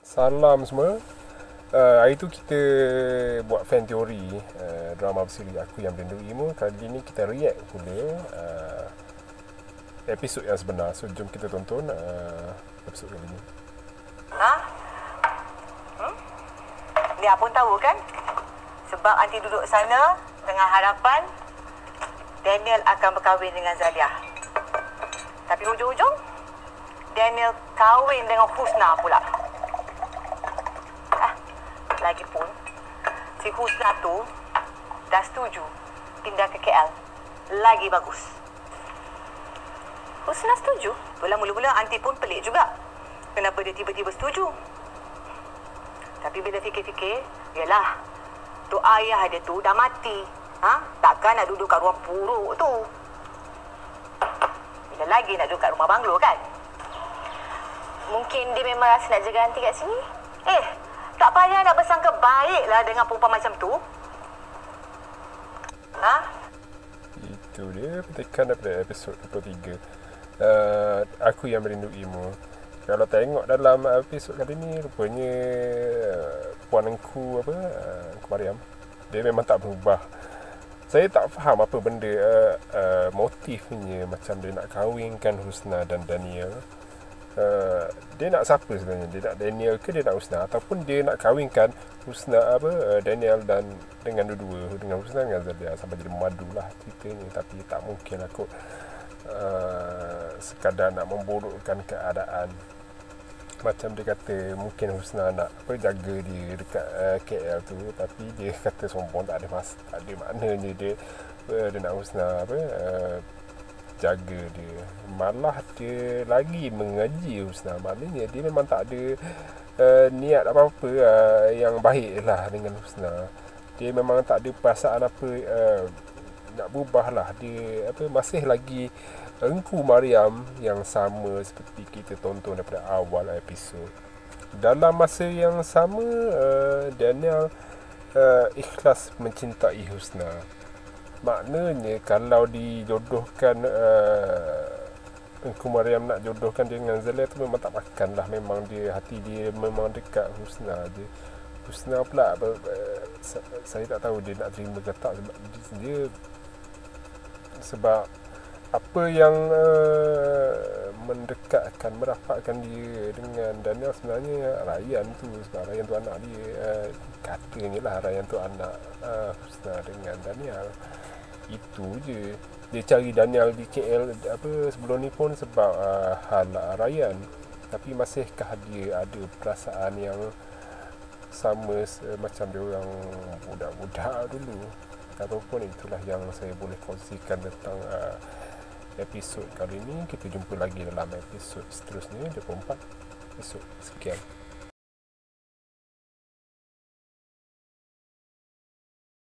Salam semua. Hari tu kita buat fan teori drama bersiri Aku Yang Merinduimu. Kali ni kita react pula episod yang sebenar. So jom kita tonton episod kali ni. Ha? Dia pun tahu kan? Sebab anti duduk sana dengan harapan Daniel akan berkahwin dengan Zalia. Tapi hujung-hujung Daniel kahwin dengan Husna pula. Lagipun si Husna tu dah setuju pindah ke KL. Lagi bagus. Husna setuju? Itulah mula-mula anti pun pelik juga. Kenapa dia tiba-tiba setuju? Tapi bila fikir-fikir, yalah, tu ayah dia tu dah mati. Takkan nak duduk kat ruang puruk tu. Bila lagi nak duduk kat rumah banglo kan? Mungkin dia memang rasa nak jaga anti kat sini. Tak payah nak bersangka baiklah dengan perempuan macam tu. Itu dia petikan daripada episod 23 Aku Yang Merinduimu. Kalau tengok dalam episod kali ni, rupanya Puan Engku Engku Mariam, dia memang tak berubah. Saya tak faham apa benda motifnya, macam dia nak kahwinkan Husna dan Daniel. Dia nak siapa sebenarnya? Dia nak Daniel ke dia nak Husna? Ataupun dia nak kahwinkan Husna Daniel dan dengan dua-dua, dengan Husna dengan Zalia, sampai jadi madu lah ceritanya. Tapi tak mungkin lah kot sekadar nak memburukkan keadaan. Macam dia kata mungkin Husna nak jaga dia dekat KL tu, tapi dia kata sombong, tak ada maknanya dia nak Husna jaga dia. Malah dia lagi mengaji Husna. Maknanya dia memang tak ada niat apa-apa yang baik lah dengan Husna. Dia memang tak ada perasaan apa nak berubah lah. Dia masih lagi Engku Mariam yang sama seperti kita tonton daripada awal episod. Dalam masa yang sama Daniel ikhlas mencintai Husna. Maknanya kalau dijodohkan Engku Mariam nak jodohkan dia dengan Zalia tu memang tak makan lah. Memang dia, hati dia memang dekat Husna je. Husna pula saya tak tahu dia nak terima ke tak. Sebab apa yang mendekatkan, merapatkan dia dengan Daniel sebenarnya Ryan tu. Sebab Ryan tu anak dia, katanya lah Ryan tu anak Husna dengan Daniel. Itu je. Dia cari Daniel di KL sebelum ni pun sebab hal Ryan. Tapi masihkah dia ada perasaan yang sama macam dia orang budak-budak dulu? Ataupun itulah yang saya boleh kongsikan tentang episod kali ini. Kita jumpa lagi dalam episod seterusnya, 24 episod. Sekian.